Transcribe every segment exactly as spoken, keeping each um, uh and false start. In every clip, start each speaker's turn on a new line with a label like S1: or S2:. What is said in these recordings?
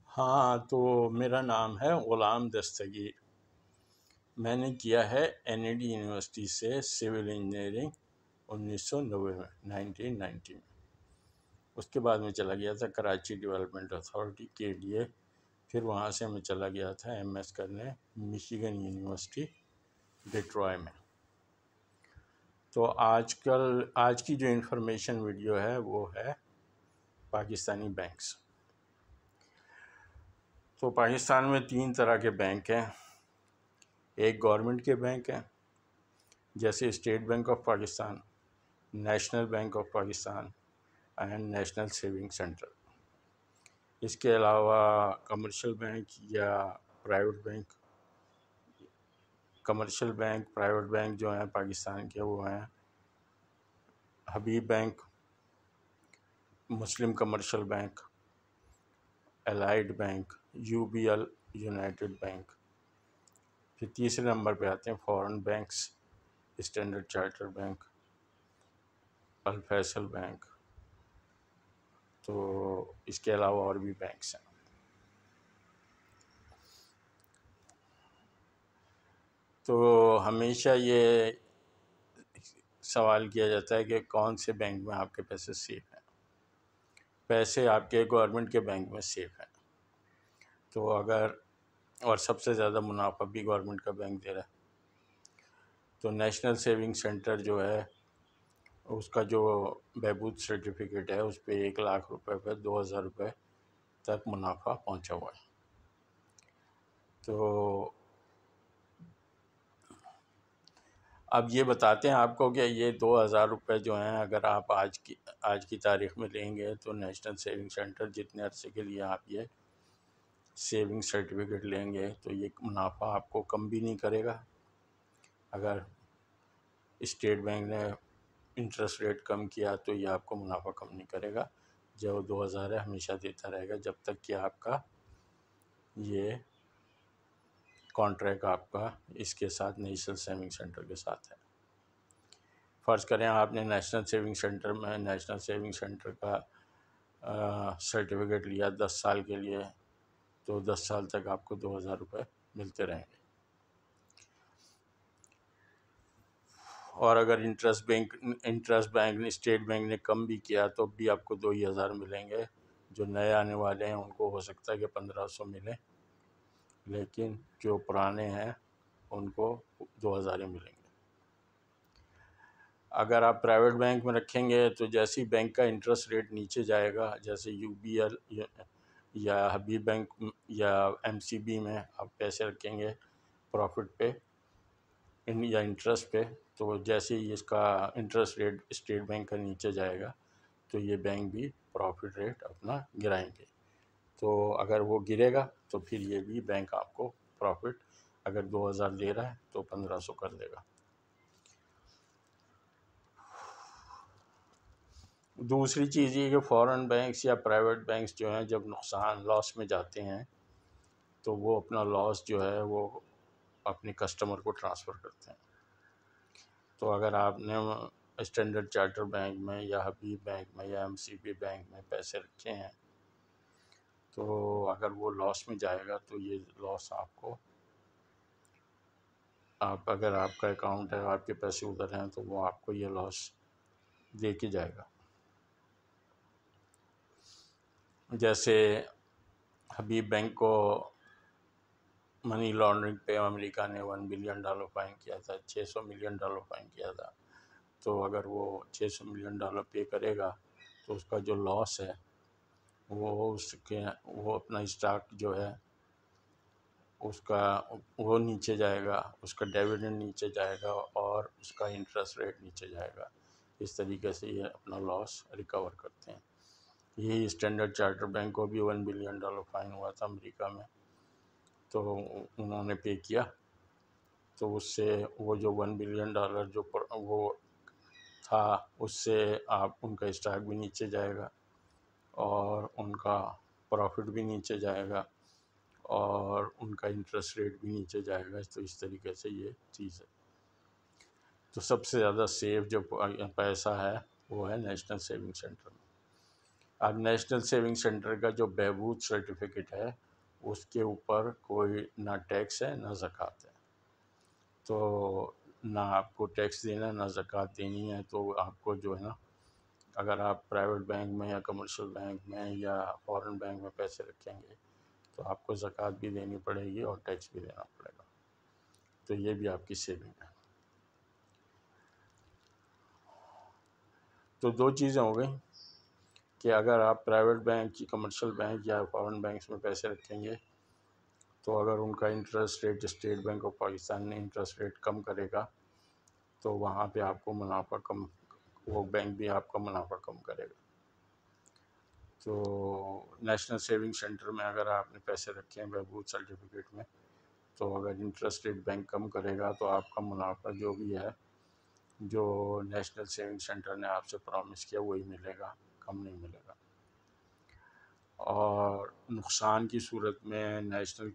S1: ہاں، تو میرا نام ہے غلام دستگیر۔ میں نے کیا ہے این ای ڈی یونیورسٹی سے سول انجینئرنگ انیس سو نوے میں نائنٹین نائنٹی میں۔ اس کے بعد میں چلا گیا تھا کراچی ڈیولپمنٹ اتھارٹی کے لیے، پھر وہاں سے میں چلا گیا تھا ایم ایس کرنے مشیگن یونیورسٹی ڈیٹرائٹ میں۔ تو آج کل آج کی جو انفارمیشن ویڈیو ہے وہ ہے پاکستانی بینکس۔ تو پاکستان میں تین طرح کے بینک ہیں۔ ایک گورنمنٹ کے بینک ہیں جیسے State Bank of Pakistan, National Bank of Pakistan and National Saving Centre. اس کے علاوہ کمرشل بینک یا private bank commercial bank private bank جو ہیں پاکستان کے وہ ہیں Habib bank, Muslim commercial bank, Allied bank, U B L United bank. پھر تیسرے نمبر پہ آتے ہیں foreign banks, Standard Chartered bank, Alfaisal bank. تو اس کے علاوہ اور بھی بینکس ہیں۔ تو ہمیشہ یہ سوال کیا جاتا ہے کہ کون سے بینک میں آپ کے پیسے سیف ہیں۔ پیسے آپ کے گورنمنٹ کے بینک میں سیف ہیں، تو اگر اور سب سے زیادہ منافع بھی گورنمنٹ کا بینک دے رہا ہے۔ تو نیشنل سیونگ سینٹر جو ہے اس کا جو بہبود سرٹیفکیٹ ہے اس پہ ایک لاکھ روپے پہ دو ہزار روپے تک منافع پہنچا ہوا ہے۔ تو اب یہ بتاتے ہیں آپ کو کہ یہ دو ہزار روپے جو ہیں اگر آپ آج کی آج کی تاریخ میں لیں گے تو نیشنل سیونگ سینٹر جتنے عرصے کے لیے آپ یہ سیونگ سرٹیفکیٹ لیں گے تو یہ منافع آپ کو کم بھی نہیں کرے گا۔ اگر اسٹیٹ بینک نے انٹرسٹ ریٹ کم کیا تو یہ آپ کو منافع کم نہیں کرے گا، جو دو ہزار ہے ہمیشہ دیتا رہے گا جب تک کہ آپ کا یہ کانٹریکٹ آپ کا اس کے ساتھ نیشنل سیونگ سینٹر کے ساتھ ہے۔ فرض کریں آپ نے نیشنل سیونگ سینٹر میں نیشنل سیونگ سینٹر کا سرٹیفکیٹ لیا دس سال کے لیے، تو دس سال تک آپ کو دو ہزار روپے ملتے رہیں گے۔ اور اگر انٹرسٹ بینک انٹرسٹ بینک نے اسٹیٹ بینک نے کم بھی کیا تو بھی آپ کو دو ہی ہزار ملیں گے۔ جو نئے آنے والے ہیں ان کو ہو سکتا ہے کہ پندرہ سو ملیں، لیکن جو پرانے ہیں ان کو دو ہزار ہی ملیں گے۔ اگر آپ پرائیویٹ بینک میں رکھیں گے تو جیسی بینک کا انٹرسٹ ریٹ نیچے جائے گا، جیسے یو بی ایل یا حبیب بینک یا ایم سی بی میں آپ پیسے رکھیں گے پروفٹ پہ یا انٹرسٹ پہ، تو جیسے ہی اس کا انٹرسٹ ریٹ اسٹیٹ بینک کا نیچے جائے گا تو یہ بینک بھی پروفٹ ریٹ اپنا گرائیں گے۔ تو اگر وہ گرے گا تو پھر یہ بھی بینک آپ کو پروفٹ اگر دو ہزار دے رہا ہے تو پندرہ سو کر دے گا۔ دوسری چیز یہ کہ فورن بینکس یا پرائیویٹ بینکس جو ہیں جب نقصان لاس میں جاتے ہیں تو وہ اپنا لاس جو ہے وہ اپنے کسٹمر کو ٹرانسفر کرتے ہیں۔ تو اگر آپ نے اسٹینڈرڈ چارٹر بینک میں یا حبیب بینک میں یا ایم سی بی بینک میں پیسے رکھے ہیں تو اگر وہ لاس میں جائے گا تو یہ لاس آپ کو آپ اگر آپ کا اکاؤنٹ ہے آپ کے پیسے ادھر ہیں تو وہ آپ کو یہ لاس دے کے جائے گا۔ جیسے حبیب بینک کو منی لانڈرنگ پہ امریکہ نے ون بلین ڈالر فائن کیا تھا، چھ سو ملین ڈالر فائن کیا تھا۔ تو اگر وہ چھ سو ملین ڈالر پے کرے گا تو اس کا جو لاس ہے وہ اس کے وہ اپنا اسٹاک جو ہے اس کا وہ نیچے جائے گا، اس کا ڈیویڈنڈ نیچے جائے گا اور اس کا انٹرسٹ ریٹ نیچے جائے گا۔ اس طریقے سے یہ اپنا لاس ریکور کرتے ہیں۔ یہی اسٹینڈرڈ چارٹر بینک کو بھی ون بلین ڈالر فائن ہوا تھا امریکہ میں، تو انہوں نے پے کیا تو اس سے وہ جو ون بلین ڈالر جو وہ تھا اس سے آپ ان کا اسٹاک بھی نیچے جائے گا اور ان کا پروفٹ بھی نیچے جائے گا اور ان کا انٹرسٹ ریٹ بھی نیچے جائے گا۔ تو اس طریقے سے یہ چیز ہے۔ تو سب سے زیادہ سیف جو پیسہ ہے وہ ہے نیشنل سیونگ سینٹر میں۔ اب نیشنل سیونگ سینٹر کا جو بہبود سرٹیفکیٹ ہے اس کے اوپر کوئی نہ ٹیکس ہے نہ زکوٰۃ ہے، تو نہ آپ کو ٹیکس دینا ہے نہ زکوٰۃ دینی ہے. تو آپ کو جو ہے نا، اگر آپ پرائیویٹ بینک میں یا کمرشل بینک میں یا فورن بینک میں پیسے رکھیں گے تو آپ کو زکوٰۃ بھی دینی پڑے گی اور ٹیکس بھی دینا پڑے گا. تو یہ بھی آپ کی سیونگ ہے. تو دو چیزیں ہو گئیں کہ اگر آپ پرائیویٹ بینک، کمرشل بینک یا فورن بینکس میں پیسے رکھیں گے تو اگر ان کا interest rate State Bank of Pakistan نے انٹرسٹ ریٹ کم کرے گا تو وہاں پہ آپ کو منافع کم، وہ بینک بھی آپ کا منافع کم کرے گا. تو نیشنل سیونگ سینٹر میں اگر آپ نے پیسے رکھے ہیں بہبود سرٹیفکیٹ میں، تو اگر انٹرسٹ ریٹ بینک کم کرے گا تو آپ کا منافع جو بھی ہے، جو نیشنل سیونگ سینٹر نے آپ سے پرومس کیا وہی ملے گا، کم نہیں ملے گا. اور نقصان کی صورت میں نیشنل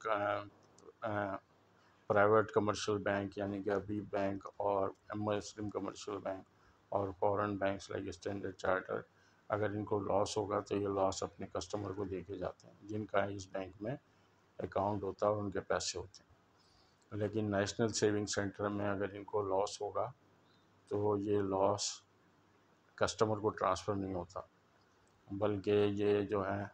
S1: پرائیویٹ کمرشل بینک یعنی کہ حبیب بینک اور مسلم کمرشل بینک اور foreign banks like Standard Chartered, اگر ان کو لاس ہوگا تو یہ لاس اپنے کسٹمر کو دے کے جاتے ہیں جن کا اس بینک میں اکاؤنٹ ہوتا ہے اور ان کے پیسے ہوتے ہیں. لیکن نیشنل سیونگ سینٹر میں اگر ان کو لاس ہوگا تو یہ لاس کسٹمر کو ٹرانسفر نہیں ہوتا، بلکہ یہ جو ہے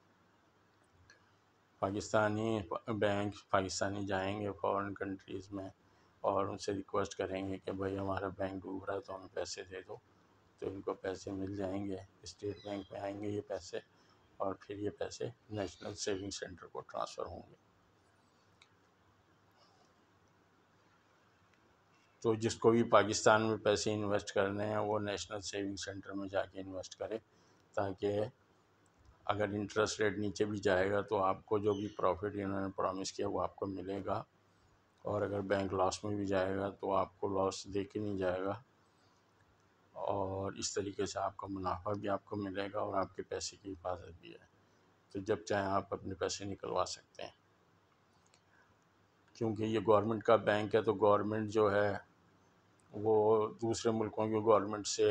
S1: پاکستانی بینک پاکستانی جائیں گے فورن کنٹریز میں اور ان سے ریکویسٹ کریں گے کہ بھائی ہمارا بینک ڈوب رہا ہے تو ہمیں پیسے دے دو، تو ان کو پیسے مل جائیں گے، اسٹیٹ بینک میں آئیں گے یہ پیسے، اور پھر یہ پیسے نیشنل سیونگ سینٹر کو ٹرانسفر ہوں گے. تو جس کو بھی پاکستان میں پیسے انویسٹ کرنے ہیں وہ نیشنل سیونگ سینٹر میں جا کے انویسٹ کرے، تاکہ اگر انٹرسٹ ریٹ نیچے بھی جائے گا تو آپ کو جو بھی پروفٹ انہوں نے پرومس کیا وہ آپ کو ملے گا، اور اگر بینک لاس میں بھی جائے گا تو آپ کو لاس دے کے نہیں جائے گا، اور اس طریقے سے آپ کا منافع بھی آپ کو ملے گا اور آپ کے پیسے کی حفاظت بھی ہے. تو جب چاہیں آپ اپنے پیسے نکلوا سکتے ہیں. کیونکہ یہ گورنمنٹ کا بینک ہے تو گورنمنٹ جو ہے وہ دوسرے ملکوں کی گورنمنٹ سے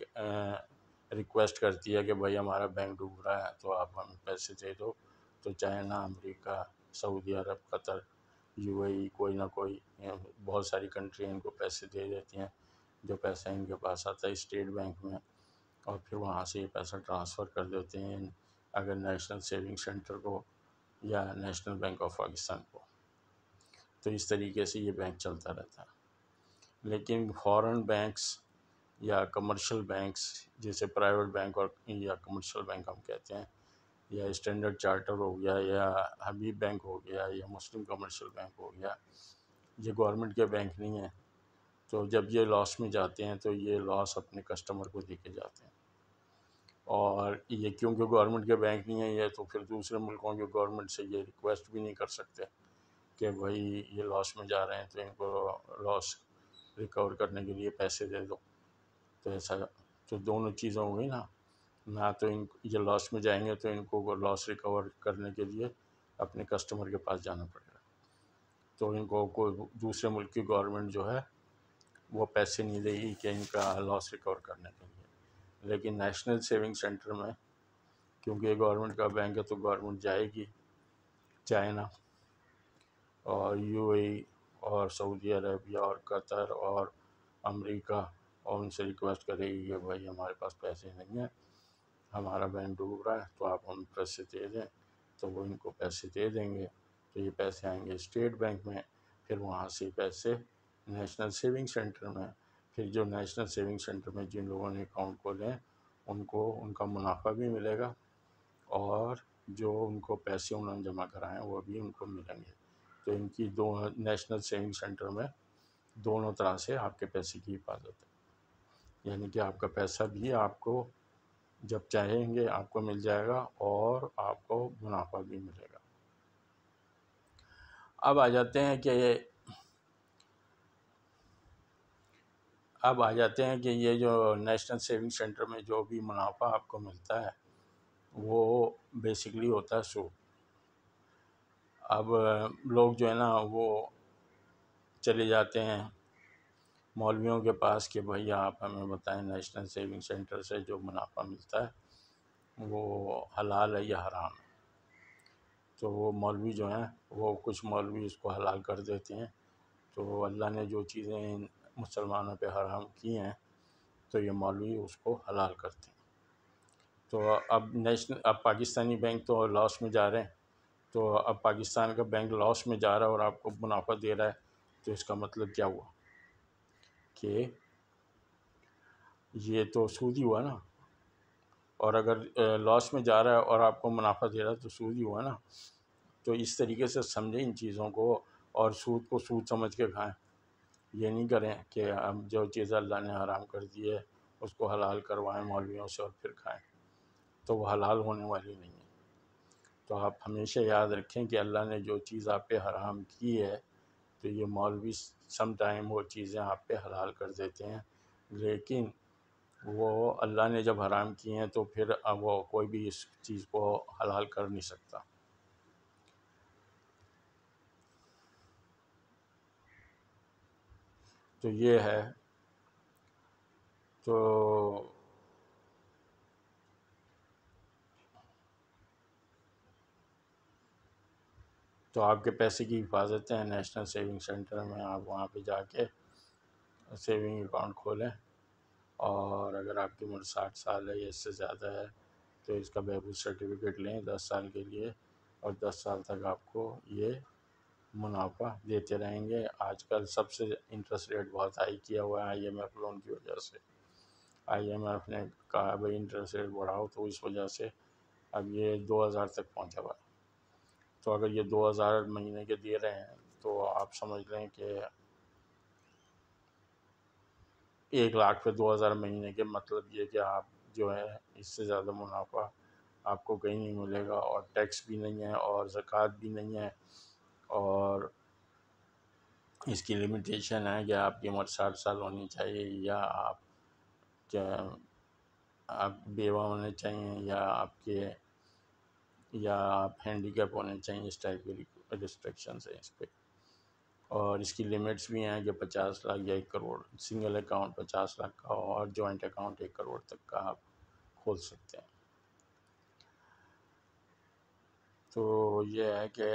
S1: ریکویسٹ کرتی ہے کہ بھائی ہمارا بینک ڈوب رہا ہے تو آپ ہمیں پیسے دے دو. تو China, America, Saudi Arab, Qatar, you اے ای، کوئی نہ کوئی بہت ساری کنٹری ان کو پیسے دے دیتی ہیں، جو پیسہ ان کے پاس آتا ہے اسٹیٹ بینک میں، اور پھر وہاں سے یہ پیسہ ٹرانسفر کر دیتے ہیں اگر نیشنل سیونگ سینٹر کو یا نیشنل بینک آف پاکستان کو. تو اس طریقے سے یہ بینک چلتا رہتا ہے. لیکن فورن بینکس یا کمرشل بینکس جیسے پرائیویٹ بینک اور یا کمرشل بینک ہم کہتے ہیں، یا اسٹینڈرڈ چارٹر ہو گیا یا حبیب بینک ہو گیا یا مسلم کمرشل بینک ہو گیا، یہ گورنمنٹ کے بینک نہیں ہیں. تو جب یہ لاس میں جاتے ہیں تو یہ لاس اپنے کسٹمر کو دے کے جاتے ہیں. اور یہ کیونکہ گورنمنٹ کے بینک نہیں ہیں یہ، تو پھر دوسرے ملکوں کے گورنمنٹ سے یہ ریکویسٹ بھی نہیں کر سکتے کہ بھائی یہ لاس میں جا رہے ہیں تو ان کو لاس ریکور کرنے کے لیے پیسے دے دو. تو ایسا تو دونوں چیزیں ہو گئی نا، نہ تو ان یہ لاس میں جائیں گے تو ان کو لاس ریکور کرنے کے لیے اپنے کسٹمر کے پاس جانا پڑے گا، تو ان کو کوئی دوسرے ملک کی گورنمنٹ جو ہے وہ پیسے نہیں دے گی کہ ان کا لاس ریکور کرنے کے لیے. لیکن نیشنل سیونگ سینٹر میں کیونکہ یہ گورنمنٹ کا بینک ہے تو گورنمنٹ جائے گی چائنا اور یو اے ای اور سعودی عربیہ اور قطر اور امریکہ، اور ان سے ریکویسٹ کرے گی کہ بھائی ہمارے پاس پیسے نہیں ہیں، ہمارا بینک ڈوب رہا ہے تو آپ ہمیں پیسے دے دیں. تو وہ ان کو پیسے دے دیں گے، تو یہ پیسے آئیں گے اسٹیٹ بینک میں، پھر وہاں سے پیسے نیشنل سیونگ سینٹر میں. پھر جو نیشنل سیونگ سینٹر میں جن لوگوں نے اکاؤنٹ کھولے ہیں ان کو ان کا منافع بھی ملے گا، اور جو ان کو پیسے انہوں نے جمع کرائے ہیں وہ بھی ان کو ملیں گے. تو ان کی دو نیشنل سیونگ سینٹر میں دونوں طرح سے آپ کے پیسے کی حفاظت ہے، یعنی کہ آپ کا پیسہ بھی آپ کو جب چاہیں گے آپ کو مل جائے گا اور آپ کو منافع بھی ملے گا. اب آ جاتے ہیں کہ اب آ جاتے ہیں کہ یہ جو نیشنل سیونگ سینٹر میں جو بھی منافع آپ کو ملتا ہے وہ بیسکلی ہوتا ہے سود. اب لوگ جو ہے نا وہ چلے جاتے ہیں مولویوں کے پاس کہ بھائی آپ ہمیں بتائیں نیشنل سیونگ سینٹر سے جو منافع ملتا ہے وہ حلال ہے یا حرام ہے۔ تو وہ مولوی جو ہیں وہ کچھ مولوی اس کو حلال کر دیتے ہیں۔ تو اللہ نے جو چیزیں مسلمانوں پہ حرام کی ہیں تو یہ مولوی اس کو حلال کرتے ہیں۔ تو اب نیشنل اب پاکستانی بینک تو لاس میں جا رہے ہیں، تو اب پاکستان کا بینک لاس میں جا رہا ہے اور آپ کو منافع دے رہا ہے، تو اس کا مطلب کیا ہوا کہ یہ تو سود ہی ہوا نا۔ اور اگر لاس میں جا رہا ہے اور آپ کو منافع دے رہا ہے تو سود ہی ہوا نا۔ تو اس طریقے سے سمجھیں ان چیزوں کو، اور سود کو سود سمجھ کے کھائیں۔ یہ نہیں کریں کہ ہم جو چیز اللہ نے حرام کر دی ہے اس کو حلال کروائیں مولویوں سے اور پھر کھائیں، تو وہ حلال ہونے والی نہیں ہے۔ تو آپ ہمیشہ یاد رکھیں کہ اللہ نے جو چیز آپ پہ حرام کی ہے تو یہ مولوی سم ٹائم وہ چیزیں آپ پہ حلال کر دیتے ہیں، لیکن وہ اللہ نے جب حرام کی ہیں تو پھر اب وہ کوئی بھی اس چیز کو حلال کر نہیں سکتا۔ تو یہ ہے۔ تو تو آپ کے پیسے کی حفاظت ہے نیشنل سیونگ سینٹر میں، آپ وہاں پہ جا کے سیونگ اکاؤنٹ کھولیں، اور اگر آپ کی عمر ساٹھ سال ہے یا اس سے زیادہ ہے تو اس کا بہبود سرٹیفکیٹ لیں دس سال کے لیے، اور دس سال تک آپ کو یہ منافع دیتے رہیں گے۔ آج کل سب سے انٹرسٹ ریٹ بہت ہائی کیا ہوا ہے آئی ایم ایف لون کی وجہ سے۔ آئی ایم ایف نے کہا بھائی انٹرسٹ ریٹ بڑھاؤ، تو اس وجہ سے اب یہ دو ہزار تک پہنچا ہوا ہے۔ تو اگر یہ دو ہزار مہینے کے دے رہے ہیں تو آپ سمجھ لیں کہ ایک لاکھ پہ دو ہزار مہینے کے مطلب یہ کہ آپ جو ہے اس سے زیادہ منافع آپ کو کہیں نہیں ملے گا، اور ٹیکس بھی نہیں ہے اور زکوٰۃ بھی نہیں ہے، اور اس کی لمیٹیشن ہے کہ آپ کی عمر ساٹھ سال ہونی چاہیے، یا آپ کیا آپ بیوہ ہونے چاہیے، یا آپ کے یا آپ ہینڈی کیپ ہونے چاہیے، اس ٹائپ کی ریسٹرکشنز ہیں اس پہ۔ اور اس کی لیمٹس بھی ہیں کہ پچاس لاکھ یا ایک کروڑ، سنگل اکاؤنٹ پچاس لاکھ کا ہو اور جوائنٹ اکاؤنٹ ایک کروڑ تک کا آپ کھول سکتے ہیں۔ تو یہ ہے کہ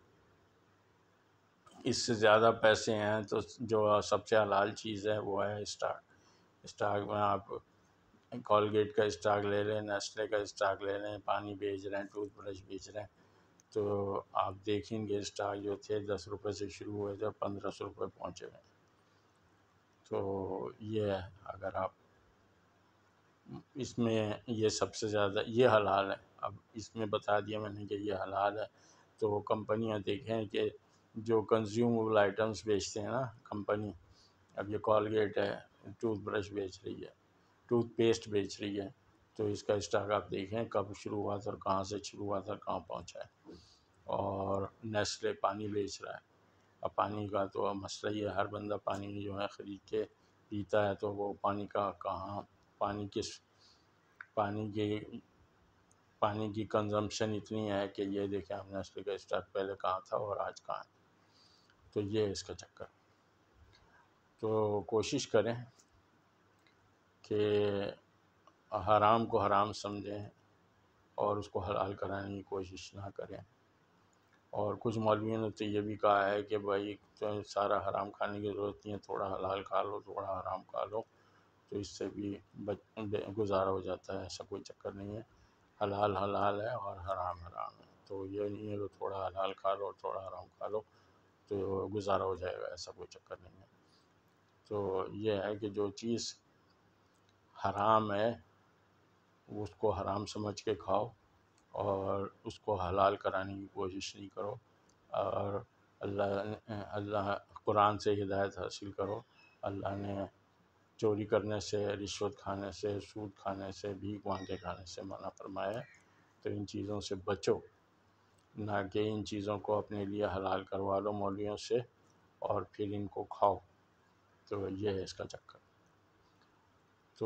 S1: اس سے زیادہ پیسے ہیں تو جو سب سے حلال چیز ہے وہ ہے اسٹاک۔ اسٹاک میں آپ کولگیٹ کا اسٹاک لے لیں، نیسلے کا اسٹاک لے لیں، پانی بیچ رہے ہیں، ٹوتھ برش بیچ رہے ہیں، تو آپ دیکھیں گے اسٹاک جو تھے دس روپے سے شروع ہوئے تھے پندرہ سو روپے پہنچے ہوئے۔ تو یہ ہے، اگر آپ اس میں یہ سب سے زیادہ یہ حلال ہے۔ اب اس میں بتا دیا میں نے کہ یہ حلال ہے، تو کمپنیاں دیکھیں کہ جو کنزیومبل آئٹمس بیچتے ہیں نا کمپنی، اب یہ کولگیٹ ہے ٹوتھ برش بیچ رہی ہے، ٹوتھ پیسٹ بیچ رہی ہے، تو اس کا اسٹاک آپ دیکھیں کب شروع ہوا تھا اور کہاں سے شروع ہوا تھا اور کہاں پہنچا ہے۔ اور نیسلے پانی بیچ رہا ہے، اب پانی کا تو مسئلہ ہی ہے، ہر بندہ پانی جو ہے خرید کے پیتا ہے، تو وہ پانی کا کہاں، پانی کس پانی کی پانی کی کنزمپشن اتنی ہے کہ یہ دیکھیں ہم نیسلے کا اسٹاک پہلے کہاں تھا اور آج کہاں ہے۔ تو یہ ہے اس کا چکر۔ تو کوشش کریں کہ حرام کو حرام سمجھیں اور اس کو حلال کرانے کی کوشش نہ کریں۔ اور کچھ مولویوں نے تو یہ بھی کہا ہے کہ بھائی تو سارا حرام کھانے کی ضرورت نہیں ہے، تھوڑا حلال کھا لو، تھوڑا حرام کھا لو، تو اس سے بھی بچ گزارا ہو جاتا ہے، ایسا کوئی چکر نہیں ہے۔ حلال حلال ہے اور حرام حرام ہے، تو یہ نہیں ہے کہ تھوڑا حلال کھا لو تھوڑا حرام کھا لو تو گزارا ہو جائے گا، ایسا کوئی چکر نہیں ہے۔ تو یہ ہے کہ جو چیز حرام ہے اس کو حرام سمجھ کے کھاؤ، اور اس کو حلال کرانے کی کوشش نہیں کرو، اور اللہ اللہ قرآن سے ہدایت حاصل کرو۔ اللہ نے چوری کرنے سے، رشوت کھانے سے، سود کھانے سے، بھیک مانگ کے کھانے سے منع فرمایا ہے، تو ان چیزوں سے بچو، نہ کہ ان چیزوں کو اپنے لیے حلال کروا لو مولویوں سے اور پھر ان کو کھاؤ۔ تو یہ ہے اس کا چکر۔ تو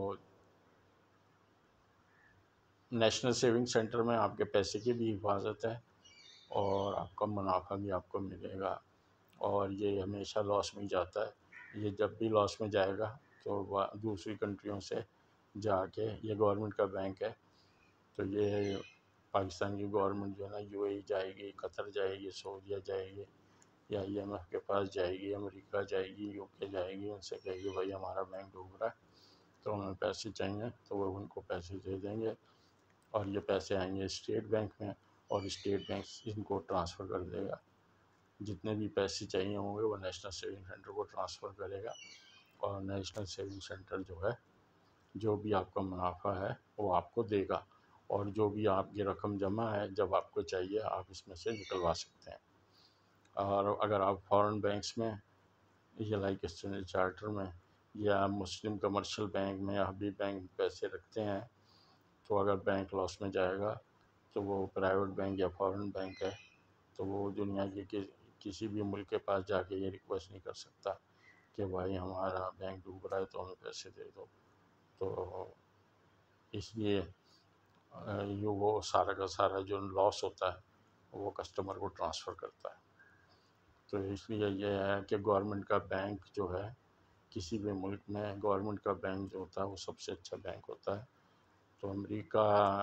S1: نیشنل سیونگ سینٹر میں آپ کے پیسے کی بھی حفاظت ہے، اور آپ کا منافع بھی آپ کو ملے گا، اور یہ ہمیشہ لاس میں ہی جاتا ہے۔ یہ جب بھی لاس میں جائے گا تو وہ دوسری کنٹریوں سے جا کے، یہ گورنمنٹ کا بینک ہے، تو یہ پاکستان کی گورنمنٹ جو ہے نا یو اے ای جائے گی، قطر جائے گی، سعودیہ جائے گی، یا ای ایم ایف کے پاس جائے گی، امریکہ جائے گی، یو کے جائے گی، ان سے کہے گی بھائی ہمارا بینک ڈوب رہا ہے تو ہمیں پیسے چاہیے، تو وہ ان کو پیسے دے دیں گے، اور یہ پیسے آئیں گے اسٹیٹ بینک میں، اور اسٹیٹ بینک ان کو ٹرانسفر کر دے گا. جتنے بھی پیسے چاہیے ہوں گے وہ نیشنل سیونگ سینٹر کو ٹرانسفر کرے گا، اور نیشنل سیونگ سینٹر جو ہے جو بھی آپ کا منافع ہے وہ آپ کو دے گا، اور جو بھی آپ کی رقم جمع ہے جب آپ کو چاہیے آپ اس میں سے نکلوا سکتے ہیں. اور اگر آپ فارن بینکس میں یا لائک اسٹینڈرڈ چارٹر میں یا مسلم کمرشل بینک میں یا حبیب بینک میں پیسے رکھتے ہیں، تو اگر بینک لاس میں جائے گا تو وہ پرائیویٹ بینک یا فارن بینک ہے تو وہ دنیا کے کسی بھی ملک کے پاس جا کے یہ ریکویسٹ نہیں کر سکتا کہ بھائی ہمارا بینک ڈوب رہا ہے تو ہمیں پیسے دے دو. تو اس لیے یہ وہ سارا کا سارا جو لاس ہوتا ہے وہ کسٹمر کو ٹرانسفر کرتا ہے. تو اس لیے یہ ہے کہ گورنمنٹ کا بینک جو ہے کسی بھی ملک میں گورنمنٹ کا بینک جو ہوتا ہے وہ سب سے اچھا بینک ہوتا ہے. تو امریکہ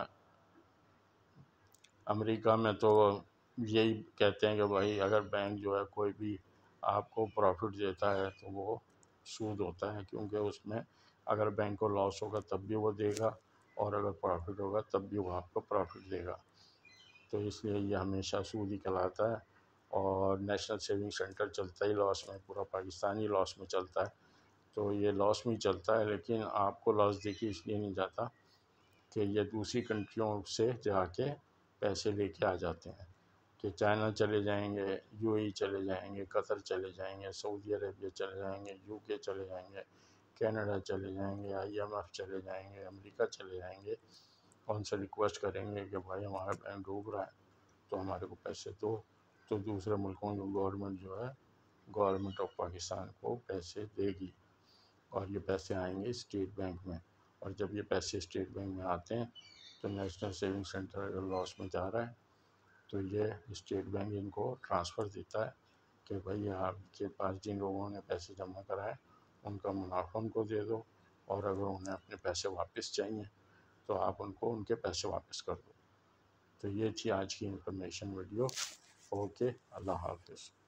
S1: امریکہ میں تو یہی کہتے ہیں کہ بھائی اگر بینک جو ہے کوئی بھی آپ کو پروفٹ دیتا ہے تو وہ سود ہوتا ہے، کیونکہ اس میں اگر بینک کو لاس ہوگا تب بھی وہ دے گا، اور اگر پروفٹ ہوگا تب بھی وہ آپ کو پروفٹ دے گا. تو اس لیے یہ ہمیشہ سود ہی کہلاتا ہے. اور نیشنل سیونگ سینٹر چلتا ہی لاس میں، پورا پاکستان ہی لاس میں چلتا ہے. تو یہ لاس میں ہی چلتا ہے، لیکن آپ کو لاس دیکھی اس لیے نہیں جاتا کہ یہ دوسری کنٹریوں سے جا کے پیسے لے کے آ جاتے ہیں، کہ چائنا چلے جائیں گے، یو اے ای چلے جائیں گے، قطر چلے جائیں گے، سعودی عربیہ چلے جائیں گے، یو کے چلے جائیں گے، کینیڈا چلے جائیں گے، آئی ایم ایف چلے جائیں گے، امریکہ چلے جائیں گے، اور ان سے ریکویسٹ کریں گے کہ بھائی ہمارا بینک ڈوب رہا ہے تو ہمارے کو پیسے دو. تو دوسرے ملکوں کی گورنمنٹ جو ہے گورنمنٹ آف پاکستان کو پیسے دے گی، اور یہ پیسے آئیں گے اسٹیٹ بینک میں. اور جب یہ پیسے اسٹیٹ بینک میں آتے ہیں تو نیشنل سیونگ سینٹر اگر لاس میں جا رہا ہے تو یہ اسٹیٹ بینک ان کو ٹرانسفر دیتا ہے کہ بھائی آپ کے پاس جن لوگوں نے پیسے جمع کرائے ان کا منافع ان کو دے دو، اور اگر انہیں اپنے پیسے واپس چاہیے تو آپ ان کو ان کے پیسے واپس کر دو. تو یہ تھی آج کی انفارمیشن ویڈیو. اوکے، اللہ حافظ.